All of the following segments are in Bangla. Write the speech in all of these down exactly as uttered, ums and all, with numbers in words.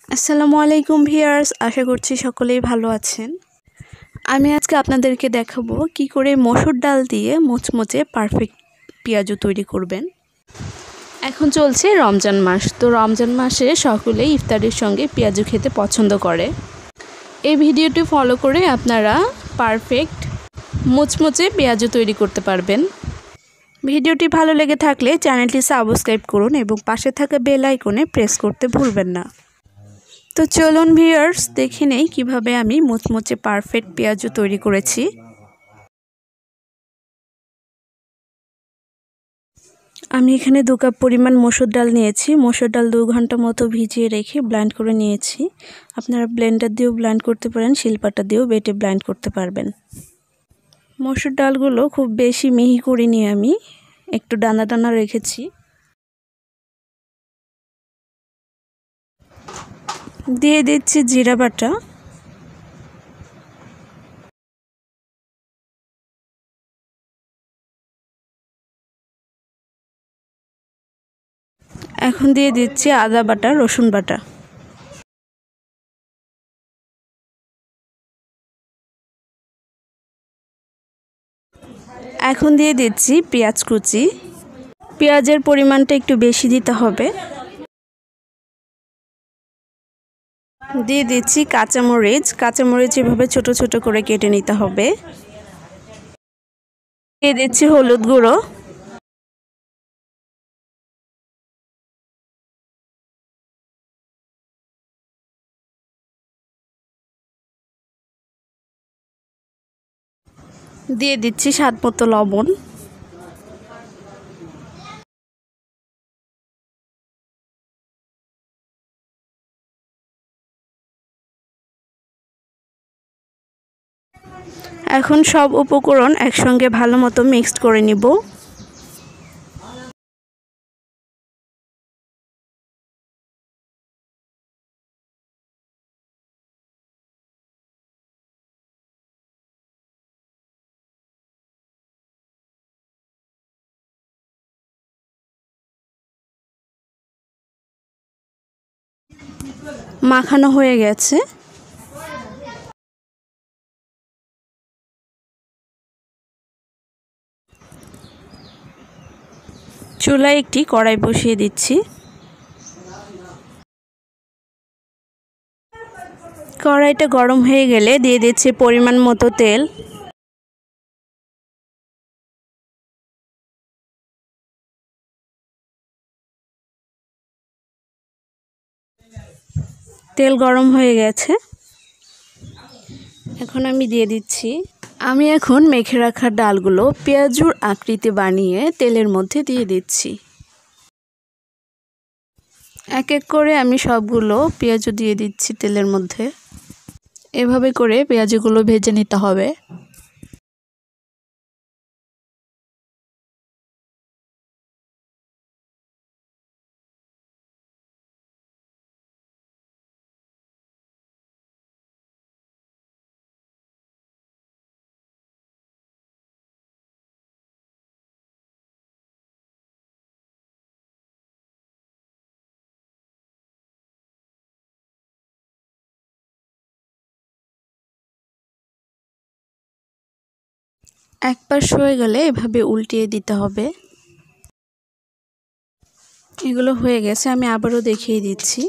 আসসালামু আলাইকুম ভিউয়ার্স, আশা করছি সকলেই ভালো আছেন। আমি আজকে আপনাদেরকে দেখাবো কি করে মসুর ডাল দিয়ে মুচমুচে পারফেক্ট পেঁয়াজু তৈরি করবেন। এখন চলছে রমজান মাস, তো রমজান মাসে সকলেই ইফতারের সঙ্গে পেঁয়াজু খেতে পছন্দ করে। এই ভিডিওটি ফলো করে আপনারা পারফেক্ট মুচমুচে পেঁয়াজু তৈরি করতে পারবেন। ভিডিওটি ভালো লেগে থাকলে চ্যানেলটি সাবস্ক্রাইব করুন এবং পাশে থাকা বেল আইকনে প্রেস করতে ভুলবেন না। তো চলুন ভিউয়ার্স, দেখে নেই কীভাবে আমি মুচমুচে পারফেক্ট পেঁয়াজু তৈরি করেছি। আমি এখানে দু কাপ পরিমাণ মসুর ডাল নিয়েছি। মসুর ডাল দু ঘন্টা মতো ভিজিয়ে রেখে ব্লেন্ড করে নিয়েছি। আপনারা ব্লেন্ডার দিয়েও ব্লেন্ড করতে পারেন, শিলপাটা দিয়েও বেটে ব্লেন্ড করতে পারবেন। মসুর ডালগুলো খুব বেশি মিহি করিনি, আমি একটু দানা দানা রেখেছি। দিয়ে দিচ্ছি জিরা বাটা, এখন দিয়ে দিচ্ছি আদা বাটা, রসুন বাটা, এখন দিয়ে দিচ্ছি পেঁয়াজ কুচি। পেঁয়াজের পরিমাণটা একটু বেশি দিতে হবে। দিয়ে দিচ্ছি কাঁচামরিচ, কাঁচামরিচ এভাবে ছোট ছোট করে কেটে নিতে হবে। দিয়ে দিচ্ছি হলুদ গুঁড়ো, দিয়ে দিচ্ছি স্বাদ মতো লবণ, এখন সব উপকরণ একসঙ্গে ভালো মতো মিক্সড করে নিব। মাখানো হয়ে গেছে। চুলায় একটি কড়াই বসিয়ে দিচ্ছি। কড়াইটা গরম হয়ে গেলে দিয়ে দিচ্ছি পরিমাণ মতো তেল। তেল গরম হয়ে গেছে, এখন আমি দিয়ে দিচ্ছি। আমি এখন মেখে রাখা ডালগুলো পেঁয়াজুর আকৃতি বানিয়ে তেলের মধ্যে দিয়ে দিচ্ছি। এক এক করে আমি সবগুলো পেঁয়াজু দিয়ে দিচ্ছি তেলের মধ্যে। এভাবে করে পেঁয়াজুগুলো ভেজে নিতে হবে। এক পাশ হয়ে গেলে এভাবে উল্টিয়ে দিতে হবে। এগুলো হয়ে গেছে, আমি আবারও দেখিয়ে দিচ্ছি।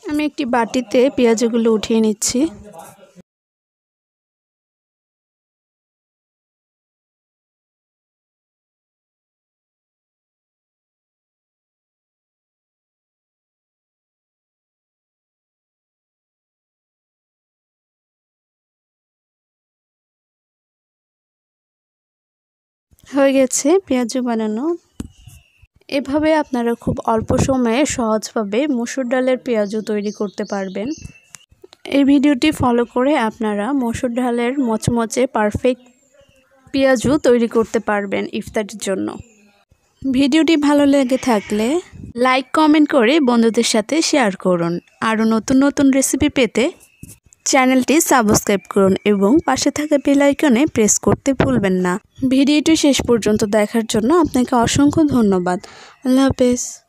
আমি একটি বাটিতে পেঁয়াজগুলো উঠিয়ে নিচ্ছি। হয়ে গেছে পেঁয়াজু বানানো। এভাবে আপনারা খুব অল্প সময়ে সহজভাবে মসুর ডালের পেঁয়াজু তৈরি করতে পারবেন। এই ভিডিওটি ফলো করে আপনারা মসুর ডালের মচমচে পারফেক্ট পেঁয়াজু তৈরি করতে পারবেন ইফতারের জন্য। ভিডিওটি ভালো লেগে থাকলে লাইক কমেন্ট করে বন্ধুদের সাথে শেয়ার করুন। আরও নতুন নতুন রেসিপি পেতে চ্যানেলটি সাবস্ক্রাইব করুন এবং পাশে থাকা বেল আইকনে প্রেস করতে ভুলবেন না। ভিডিওটি শেষ পর্যন্ত দেখার জন্য আপনাকে অসংখ্য ধন্যবাদ। আল্লাহ হাফেজ।